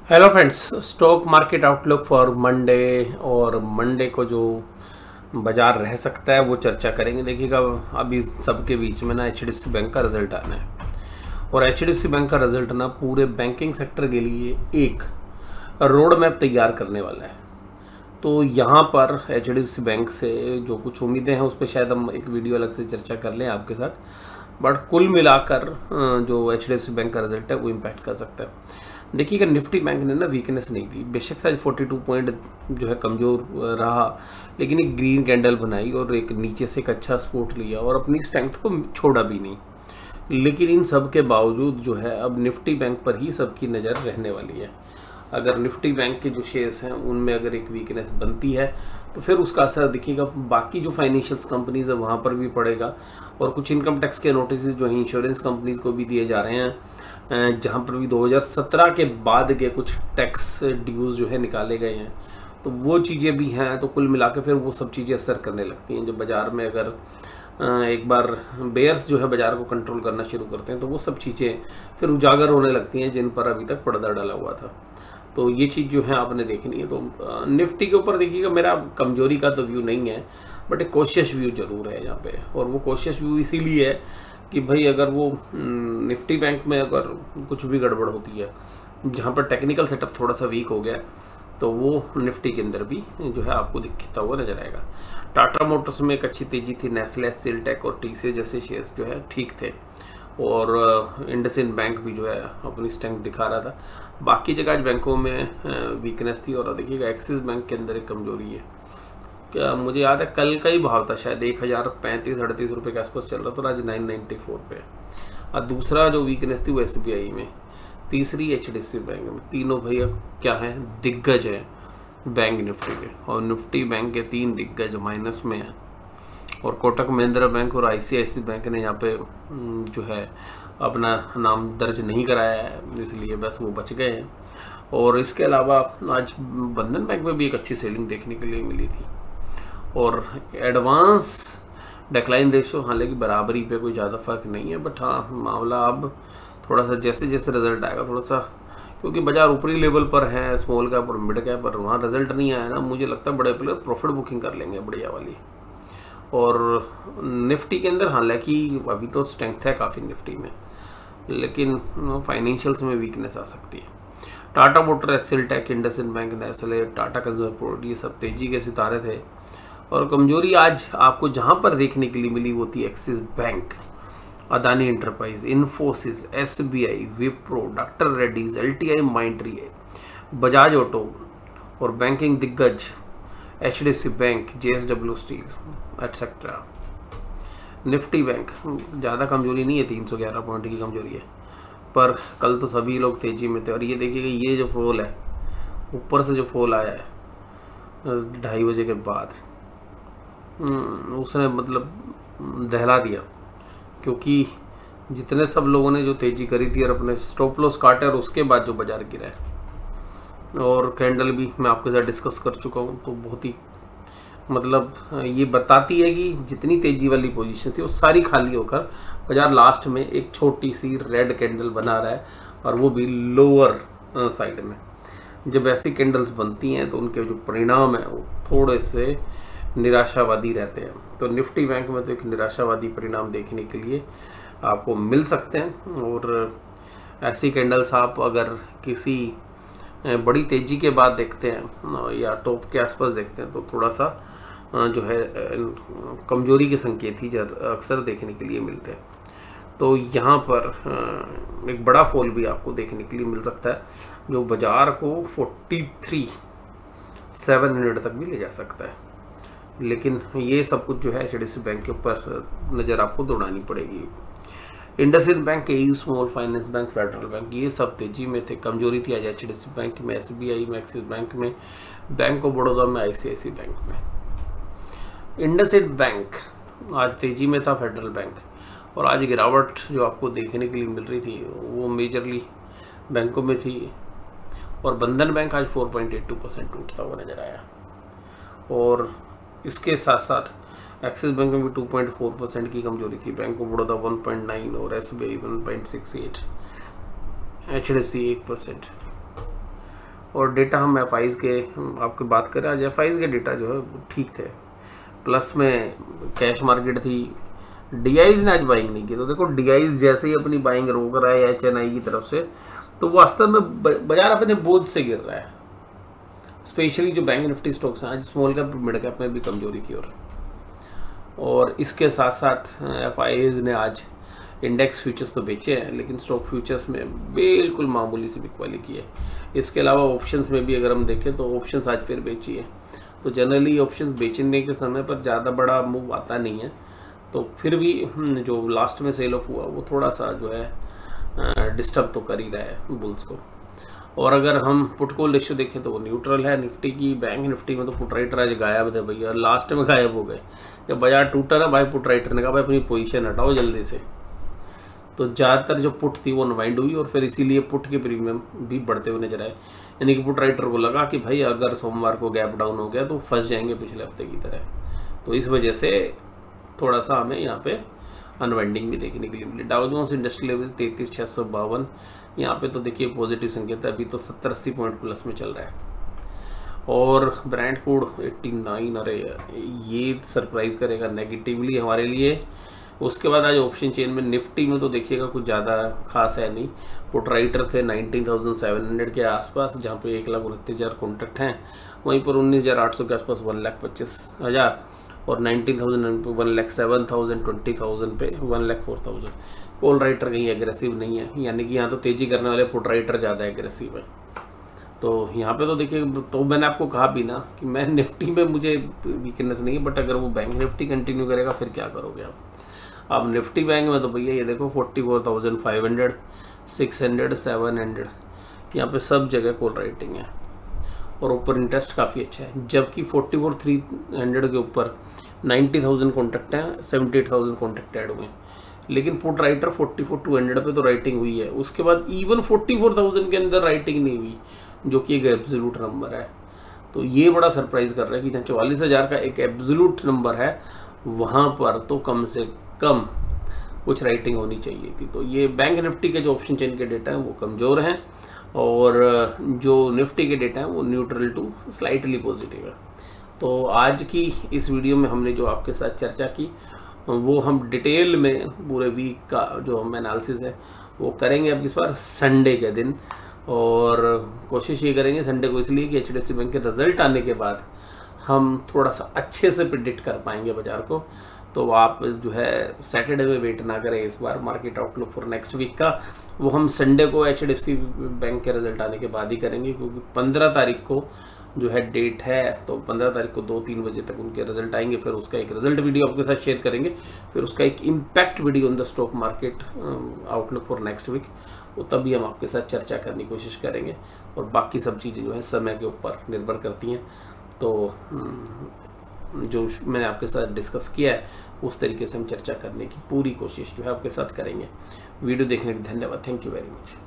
Hello friends, stock market outlook for Monday. और Monday को जो बाजार रह सकता है वो चर्चा करेंगे। देखिएगा, अभी सबके बीच में ना एचडीएफसी बैंक का रिजल्ट आना है और एचडीएफसी बैंक का रिजल्ट ना पूरे बैंकिंग सेक्टर के लिए एक रोड मैप तैयार करने वाला है। तो यहाँ पर एचडीएफसी बैंक से जो कुछ उम्मीदें हैं उस पर शायद हम एक वीडियो अलग से चर्चा कर लें आपके साथ। बट कुल मिलाकर जो एचडीएफसी बैंक का रिजल्ट है वो इम्पैक्ट कर सकता है। देखिएगा, निफ्टी बैंक ने ना वीकनेस नहीं दी, बेशक साइज 42 पॉइंट जो है कमज़ोर रहा, लेकिन एक ग्रीन कैंडल बनाई और एक नीचे से एक अच्छा सपोर्ट लिया और अपनी स्ट्रेंथ को छोड़ा भी नहीं। लेकिन इन सब के बावजूद जो है अब निफ्टी बैंक पर ही सबकी नज़र रहने वाली है। अगर निफ्टी बैंक के जो शेयर्स हैं उनमें अगर एक वीकनेस बनती है तो फिर उसका असर दिखेगा बाकी जो फाइनेंशियल कंपनीज है वहाँ पर भी पड़ेगा। और कुछ इनकम टैक्स के नोटिस जो हैं इंश्योरेंस कंपनीज को भी दिए जा रहे हैं, जहाँ पर भी 2017 के बाद के कुछ टैक्स ड्यूज जो है निकाले गए हैं। तो वो चीज़ें भी हैं, तो कुल मिला के फिर वो सब चीज़ें असर करने लगती हैं। जब बाज़ार में अगर एक बार बेयर्स जो है बाज़ार को कंट्रोल करना शुरू करते हैं तो वो सब चीज़ें फिर उजागर होने लगती हैं जिन पर अभी तक पर्दा डाला हुआ था। तो ये चीज़ जो है आपने देखनी है। तो निफ्टी के ऊपर देखिएगा, मेरा कमजोरी का तो व्यू नहीं है, बट एक कोशिश व्यू जरूर है यहाँ पे। और वो कोशिश व्यू इसीलिए है कि भाई अगर वो निफ्टी बैंक में अगर कुछ भी गड़बड़ होती है, जहाँ पर टेक्निकल सेटअप थोड़ा सा वीक हो गया, तो वो निफ्टी के अंदर भी जो है आपको दिखता हुआ नजर आएगा। टाटा मोटर्स में एक अच्छी तेजी थी, नेस्ले, सिलटेक और टीसीएस जैसे शेयर्स जो है ठीक थे। और इंडसइंड बैंक भी जो है अपनी स्ट्रेंथ दिखा रहा था। बाकी जगह आज बैंकों में वीकनेस थी। और देखिएगा, एक्सिस बैंक के अंदर एक कमजोरी है। क्या मुझे याद है कल का ही भाव था शायद 1035-38 रुपये के आसपास चल रहा था, और आज 994 पे। और दूसरा जो वीकनेस थी वो एसबीआई में, तीसरी एचडीएफसी बैंक में। तीनों भैया क्या है, दिग्गज है बैंक निफ्टी के, और निफ्टी बैंक के 3 दिग्गज माइनस में है। और कोटक महिंद्रा बैंक और आईसीआईसी बैंक ने यहाँ पे जो है अपना नाम दर्ज नहीं कराया है, इसलिए बस वो बच गए हैं। और इसके अलावा आज बंधन बैंक में भी एक अच्छी सेलिंग देखने के लिए मिली थी। और एडवांस डेक्लाइन रेशो हालांकि बराबरी पे कोई ज़्यादा फर्क नहीं है, बट हाँ मामला अब थोड़ा सा जैसे जैसे रिजल्ट आएगा थोड़ा सा, क्योंकि बाजार ऊपरी लेवल पर है स्मॉल कैप और मिड कैप पर, वहाँ रिजल्ट नहीं आया ना, मुझे लगता है बड़े प्लेयर प्रॉफिट बुकिंग कर लेंगे बढ़िया वाली। और निफ्टी के अंदर हालांकि अभी तो स्ट्रेंथ है काफ़ी निफ्टी में, लेकिन फाइनेंशियल्स में वीकनेस आ सकती है। टाटा मोटर, सिलटेक, IndusInd bank, Nestle, Tata consumer product, ये सब तेजी के सितारे थे। और कमजोरी आज आपको जहां पर देखने के लिए मिली वो थी Axis bank, Adani enterprise, Infosys, SBI, Wipro, doctor Reddy's, LTI Mindtree, Bajaj auto और बैंकिंग दिग्गज HDFC bank, JSW steel etcetera. Nifty bank ज़्यादा कमजोरी नहीं है, 311 पॉइंट की कमजोरी है, पर कल तो सभी लोग तेजी में थे। और ये देखिएगा, ये जो फॉल है ऊपर से जो फॉल आया है 2:30 बजे के बाद, उसने मतलब दहला दिया, क्योंकि जितने सब लोगों ने जो तेजी करी थी और अपने स्टॉप लॉस काटे, और उसके बाद जो बाजार गिरा है, और कैंडल भी मैं आपके साथ डिस्कस कर चुका हूँ, तो बहुत ही मतलब ये बताती है कि जितनी तेजी वाली पोजीशन थी वो सारी खाली होकर बाजार लास्ट में एक छोटी सी रेड कैंडल बना रहा है, और वो भी लोअर साइड में। जब ऐसी कैंडल्स बनती हैं तो उनके जो परिणाम है वो थोड़े से निराशावादी रहते हैं। तो निफ्टी बैंक में तो एक निराशावादी परिणाम देखने के लिए आपको मिल सकते हैं। और ऐसी कैंडल्स आप अगर किसी बड़ी तेजी के बाद देखते हैं या टॉप के आसपास देखते हैं तो थोड़ा सा जो है कमजोरी के संकेत ही अक्सर देखने के लिए मिलते हैं। तो यहाँ पर एक बड़ा फॉल भी आपको देखने के लिए मिल सकता है, जो बाजार को 43,700 तक भी ले जा सकता है। लेकिन ये सब कुछ जो है एचडीएफसी बैंक के ऊपर नज़र आपको दौड़ानी पड़ेगी। IndusInd bank, AU small finance bank, federal bank, ये सब तेजी में थे। कमजोरी थी आज एचडीएफसी बैंक में, एसबीआई में, एक्सिस बैंक में, बैंक ऑफ बड़ौदा में, आईसीआईसी बैंक में। इंडसइंड बैंक आज तेजी में था, फेडरल बैंक, और आज गिरावट जो आपको देखने के लिए मिल रही थी वो मेजरली बैंकों में थी। और बंधन बैंक आज 4.82% टूटता हुआ नजर आया। और इसके साथ साथ एक्सिस बैंक में भी 2.4% की कमजोरी थी, बैंक ऑफ बड़ौदा 1.9 और एसबीआई 1.68, एचडीएफसी 1%। और डेटा हम FIs के आपकी बात करें, आज FIs के डेटा जो है ठीक थे, प्लस में कैश मार्केट थी। DIs ने आज बाइंग नहीं की, तो देखो DIs जैसे ही अपनी बाइंग रोक रहा है HNI की तरफ से, तो वास्तव में बाजार अपने बोझ से गिर रहा है। स्पेशली जो बैंक निफ्टी स्टॉक्स हैं आज स्मॉल कैप मिड कैप में भी कमजोरी की और इसके साथ साथ FIs ने आज इंडेक्स फ्यूचर्स तो बेचे हैं, लेकिन स्टॉक फ्यूचर्स में बिल्कुल मामूली सी बिकवाली की है। इसके अलावा ऑप्शंस में भी अगर हम देखें तो ऑप्शंस आज फिर बेची है। तो जनरली ऑप्शंस बेचने के समय पर ज़्यादा बड़ा मूव आता नहीं है, तो फिर भी जो लास्ट में सेल ऑफ हुआ वो थोड़ा सा जो है डिस्टर्ब तो कर ही रहा है बुल्स को। और अगर हम पुट कॉल रेशियो देखें तो वो न्यूट्रल है निफ्टी की। बैंक निफ्टी में तो पुट राइटर आज गायब थे भैया, लास्ट में गायब हो गए। जब बाजार टूटा ना भाई, पुट राइटर ने कहा भाई अपनी पोजीशन हटाओ जल्दी से, तो ज़्यादातर जो पुट थी वो अनवाइंड हुई और फिर इसीलिए पुट के प्रीमियम भी बढ़ते हुए नजर आए। यानी कि पुट राइटर को लगा कि भाई अगर सोमवार को गैप डाउन हो गया तो फंस जाएंगे पिछले हफ्ते की तरह, तो इस वजह से थोड़ा सा हमें यहाँ पे अनवाइंडिंग भी देखने के लिए मिली। डाउ जोन्स इंडस्ट्रियल लेवल 33,652, यहाँ पे तो देखिए पॉजिटिव संकेत है, अभी तो 70-80 पॉइंट प्लस में चल रहा है। और ब्रांड कोड 89, अरे ये सरप्राइज करेगा नेगेटिवली हमारे लिए। उसके बाद आज ऑप्शन चेन में निफ्टी में तो देखिएगा कुछ ज़्यादा खास है नहीं। पुट राइटर थे 19,700 के आसपास, जहाँ पे 1,29,000 कॉन्ट्रैक्ट हैं, वहीं पर 19,800 के आसपास 1,25,000 और 19,000 पे 1,07,000, 20,000 पे 1,04,000। कॉल राइटर कहीं एग्रेसिव नहीं है, यानी कि यहाँ तो तेजी करने वाले पुट राइटर ज़्यादा एग्रेसिव है। तो यहाँ पे तो देखिए, तो मैंने आपको कहा भी ना कि मैं निफ्टी में मुझे वीकनेस नहीं है, बट अगर वो बैंक निफ्टी कंटिन्यू करेगा फिर क्या करोगे आप। अब निफ्टी बैंक में तो भैया ये देखो 44,500, 600, 700, यहाँ पे सब जगह कॉल राइटिंग है और ऊपर इंटरेस्ट काफ़ी अच्छा है। जबकि 44,300 के ऊपर 90,000 कॉन्ट्रैक्ट हैं, 78,000 कॉन्ट्रैक्ट ऐड हुए हैं, लेकिन पुट राइटर 44,200 पे तो राइटिंग हुई है। उसके बाद इवन 44,000 के अंदर राइटिंग नहीं हुई, जो कि एक एब्सोल्यूट नंबर है। तो ये बड़ा सरप्राइज कर रहा है कि जहाँ 44,000 का एक एब्सोल्यूट नंबर है, वहाँ पर तो कम से कम कुछ राइटिंग होनी चाहिए थी। तो ये बैंक निफ्टी के जो ऑप्शन चेन के डेटा हैं वो कमज़ोर हैं और जो निफ्टी के डेटा हैं वो न्यूट्रल टू स्लाइटली पॉजिटिव है। तो आज की इस वीडियो में हमने जो आपके साथ चर्चा की वो हम डिटेल में पूरे वीक का जो हम एनालिसिस है वो करेंगे अब इस बार संडे के दिन, और कोशिश ये करेंगे संडे को इसलिए कि HDFC बैंक के रिजल्ट आने के बाद हम थोड़ा सा अच्छे से प्रिडिक्ट कर पाएंगे बाजार को। तो आप जो है सैटरडे में वेट ना करें इस बार market outlook for next week का, वो हम संडे को HDFC बैंक के रिजल्ट आने के बाद ही करेंगे, क्योंकि 15 तारीख को जो है डेट है, तो 15 तारीख को 2-3 बजे तक उनके रिजल्ट आएंगे। फिर उसका एक रिजल्ट वीडियो आपके साथ शेयर करेंगे, फिर उसका एक impact video on the stock market outlook for next week, वो तभी हम आपके साथ चर्चा करने की कोशिश करेंगे। और बाकी सब चीज़ें जो है समय के ऊपर निर्भर करती हैं। तो जो मैंने आपके साथ डिस्कस किया है उस तरीके से हम चर्चा करने की पूरी कोशिश जो है आपके साथ करेंगे। वीडियो देखने के लिए धन्यवाद। Thank you very much.